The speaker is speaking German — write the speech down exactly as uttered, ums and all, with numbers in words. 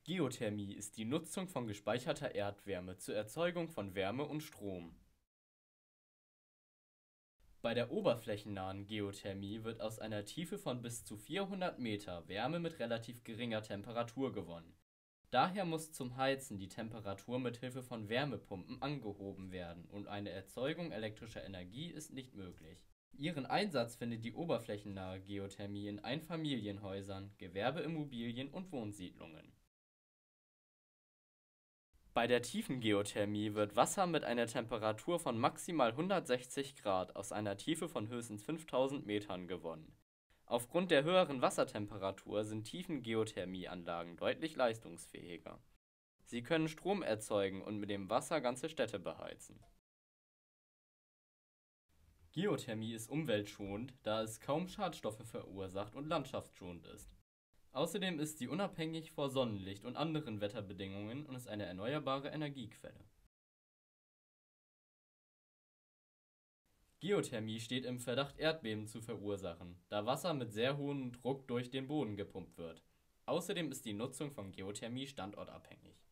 Geothermie ist die Nutzung von gespeicherter Erdwärme zur Erzeugung von Wärme und Strom. Bei der oberflächennahen Geothermie wird aus einer Tiefe von bis zu vierhundert Meter Wärme mit relativ geringer Temperatur gewonnen. Daher muss zum Heizen die Temperatur mit Hilfe von Wärmepumpen angehoben werden und eine Erzeugung elektrischer Energie ist nicht möglich. Ihren Einsatz findet die oberflächennahe Geothermie in Einfamilienhäusern, Gewerbeimmobilien und Wohnsiedlungen. Bei der Tiefengeothermie wird Wasser mit einer Temperatur von maximal hundertsechzig Grad aus einer Tiefe von höchstens fünftausend Metern gewonnen. Aufgrund der höheren Wassertemperatur sind Tiefengeothermieanlagen deutlich leistungsfähiger. Sie können Strom erzeugen und mit dem Wasser ganze Städte beheizen. Geothermie ist umweltschonend, da es kaum Schadstoffe verursacht und landschaftsschonend ist. Außerdem ist sie unabhängig vor Sonnenlicht und anderen Wetterbedingungen und ist eine erneuerbare Energiequelle. Geothermie steht im Verdacht, Erdbeben zu verursachen, da Wasser mit sehr hohem Druck durch den Boden gepumpt wird. Außerdem ist die Nutzung von Geothermie standortabhängig.